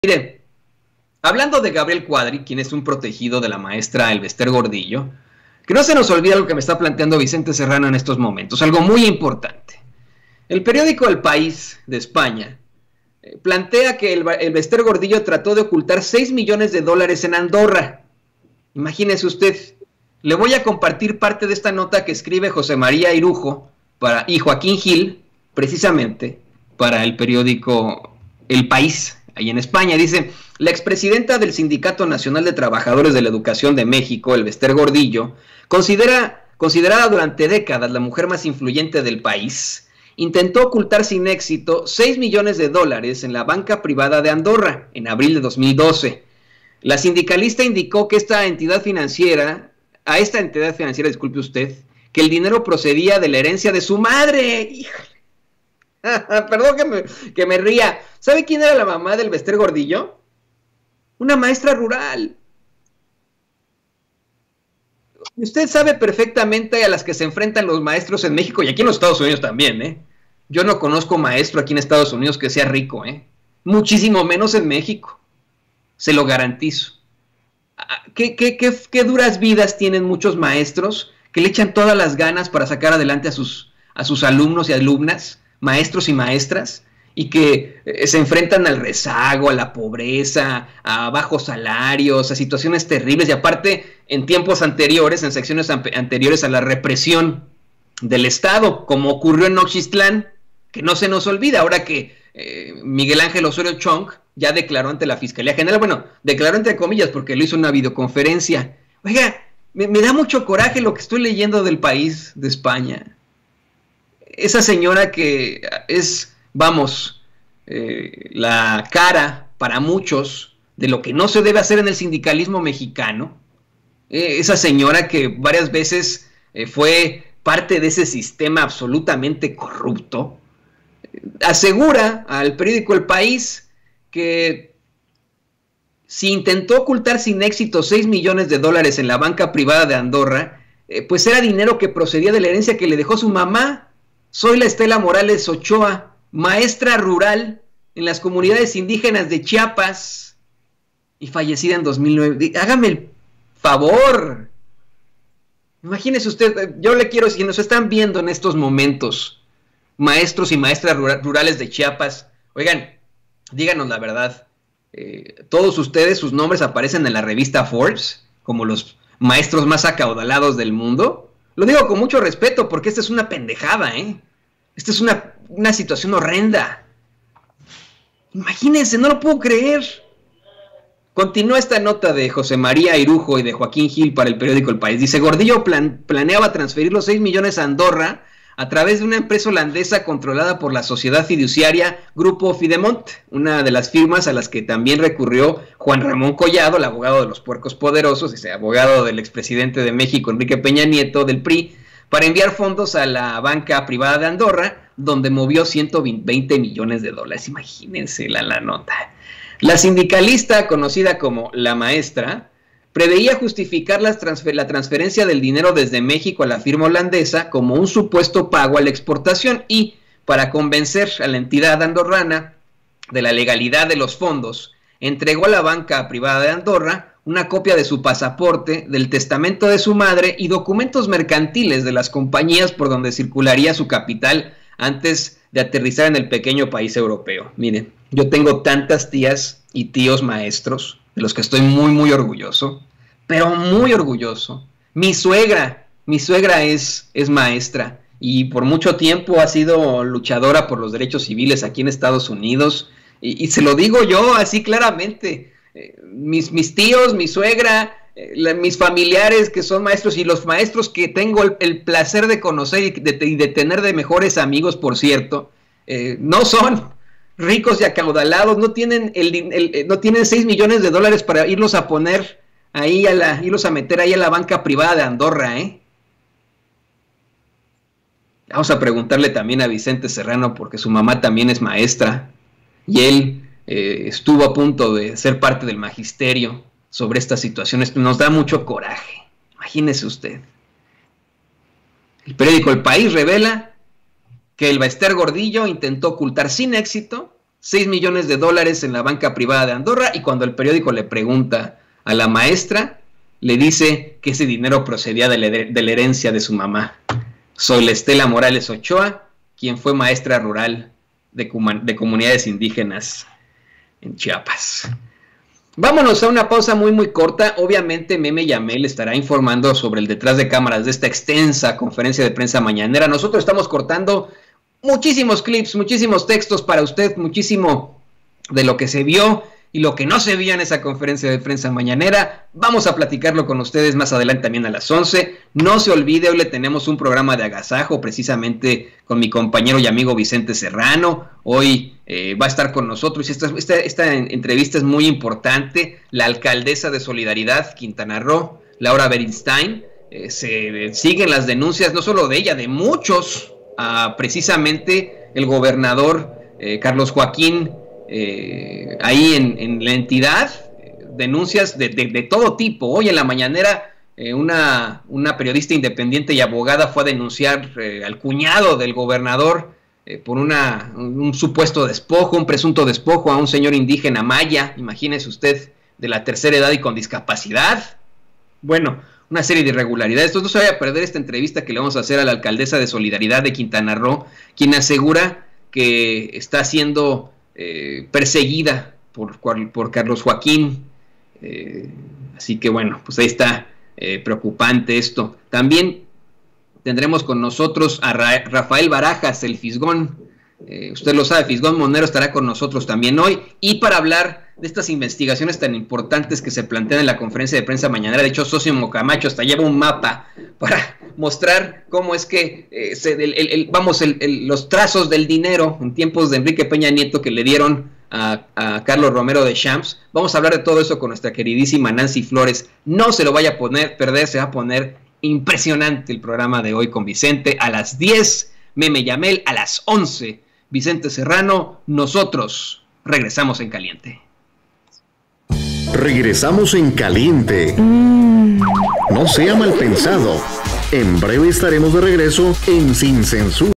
Mire, hablando de Gabriel Cuadri, quien es un protegido de la maestra Elbester Gordillo, que no se nos olvide lo que me está planteando Vicente Serrano en estos momentos, algo muy importante. El periódico El País de España plantea que Elbester Gordillo trató de ocultar 6 millones de dólares en Andorra. Imagínese usted. Le voy a compartir parte de esta nota que escribe José María Irujo y Joaquín Gil, precisamente, para el periódico El País, ahí en España. Dice: la expresidenta del Nacional de Trabajadores de la Educación de México, Elbester Gordillo, considerada durante décadas la mujer más influyente del país, intentó ocultar sin éxito 6 millones de dólares en la banca privada de Andorra en abril de 2012. La sindicalista indicó que a esta entidad financiera, disculpe usted, que el dinero procedía de la herencia de su madre. ¡Híjole! Perdón que me ría. ¿Sabe quién era la mamá del Elbester Gordillo? Una maestra rural. Usted sabe perfectamente a las que se enfrentan los maestros en México y aquí en los Estados Unidos también, ¿eh? Yo no conozco maestro aquí en Estados Unidos que sea rico, ¿eh? Muchísimo menos en México. Se lo garantizo. ¿Qué duras vidas tienen muchos maestros que le echan todas las ganas para sacar adelante a sus alumnos y alumnas, maestros y maestras, y que se enfrentan al rezago, a la pobreza, a bajos salarios, a situaciones terribles, y aparte en tiempos anteriores, en secciones anteriores, a la represión del Estado, como ocurrió en Nochistlán, que no se nos olvida, ahora que Miguel Ángel Osorio Chong ya declaró ante la Fiscalía General, bueno, declaró entre comillas porque lo hizo en una videoconferencia. Oiga, me da mucho coraje lo que estoy leyendo del País de España. Esa señora que es, vamos, la cara para muchos de lo que no se debe hacer en el sindicalismo mexicano, esa señora que varias veces fue parte de ese sistema absolutamente corrupto, asegura al periódico El País que si intentó ocultar sin éxito 6 millones de dólares en la banca privada de Andorra, pues era dinero que procedía de la herencia que le dejó su mamá. Soy la Estela Morales Ochoa, maestra rural en las comunidades indígenas de Chiapas y fallecida en 2009. Hágame el favor. Imagínese usted, yo le quiero, si nos están viendo en estos momentos, maestros y maestras rurales de Chiapas, oigan, díganos la verdad. Todos ustedes, sus nombres aparecen en la revista Forbes como los maestros más acaudalados del mundo. Lo digo con mucho respeto porque esta es una pendejada, ¿eh? Esta es una situación horrenda. Imagínense, no lo puedo creer. Continúa esta nota de José María Irujo y de Joaquín Gil para el periódico El País. Dice: Gordillo planeaba transferir los 6 millones a Andorra a través de una empresa holandesa controlada por la sociedad fiduciaria Grupo Fidemont, una de las firmas a las que también recurrió Juan Ramón Collado, el abogado de los puercos poderosos, ese abogado del expresidente de México, Enrique Peña Nieto, del PRI, para enviar fondos a la banca privada de Andorra, donde movió 120 millones de dólares. Imagínense la nota. La sindicalista, conocida como La Maestra, preveía justificar la transferencia del dinero desde México a la firma holandesa como un supuesto pago a la exportación y, para convencer a la entidad andorrana de la legalidad de los fondos, entregó a la banca privada de Andorra una copia de su pasaporte, del testamento de su madre y documentos mercantiles de las compañías por donde circularía su capital antes de aterrizar en el pequeño país europeo. Miren, yo tengo tantas tías y tíos maestros de los que estoy muy, muy orgulloso, pero muy orgulloso. Mi suegra es maestra y por mucho tiempo ha sido luchadora por los derechos civiles aquí en Estados Unidos, y se lo digo yo así claramente. Mis tíos, mi suegra, mis familiares que son maestros y los maestros que tengo el placer de conocer y de tener de mejores amigos, por cierto, no son ricos y acaudalados, no tienen 6 millones de dólares para irlos a poner ahí irlos a meter ahí a la banca privada de Andorra, ¿eh? Vamos a preguntarle también a Vicente Serrano porque su mamá también es maestra y él estuvo a punto de ser parte del magisterio sobre estas situaciones. Nos da mucho coraje, imagínese usted. El periódico El País revela que Elbester Gordillo intentó ocultar sin éxito $6 millones en la banca privada de Andorra, y cuando el periódico le pregunta a la maestra, le dice que ese dinero procedía de la herencia de su mamá. Soy Estela Morales Ochoa, quien fue maestra rural de comunidades indígenas en Chiapas. Vámonos a una pausa muy corta. Obviamente Meme Yamel estará informando sobre el detrás de cámaras de esta extensa conferencia de prensa mañanera. Nosotros estamos cortando muchísimos clips, muchísimos textos para usted, muchísimo de lo que se vio y lo que no se vio en esa conferencia de prensa mañanera. Vamos a platicarlo con ustedes más adelante también a las 11. No se olvide, hoy le tenemos un programa de agasajo precisamente con mi compañero y amigo Vicente Serrano. Hoy va a estar con nosotros. Esta entrevista es muy importante. La alcaldesa de Solidaridad, Quintana Roo, Laura Beristain, se siguen las denuncias, no solo de ella, de muchos, precisamente el gobernador Carlos Joaquín, ahí en la entidad, denuncias de todo tipo. Hoy en la mañanera una periodista independiente y abogada fue a denunciar al cuñado del gobernador por un supuesto despojo, un presunto despojo a un señor indígena maya, imagínese usted, de la tercera edad y con discapacidad. Bueno, una serie de irregularidades. Entonces no se vaya a perder esta entrevista que le vamos a hacer a la alcaldesa de Solidaridad de Quintana Roo, quien asegura que está siendo perseguida por Carlos Joaquín. Así que bueno, pues ahí está, preocupante esto. También tendremos con nosotros a Rafael Barajas, el Fisgón. Usted lo sabe, Fisgón Monero estará con nosotros también hoy, y para hablar de estas investigaciones tan importantes que se plantean en la conferencia de prensa mañanera. De hecho, Sósimo Camacho hasta lleva un mapa para mostrar cómo es que los trazos del dinero en tiempos de Enrique Peña Nieto que le dieron a Carlos Romero de Champs. Vamos a hablar de todo eso con nuestra queridísima Nancy Flores. No se lo vaya a perder, se va a poner impresionante el programa de hoy con Vicente. A las 10, Meme Yamel, a las 11, Vicente Serrano. Nosotros regresamos en caliente. Regresamos en caliente. No sea mal pensado. En breve estaremos de regreso en Sin Censura.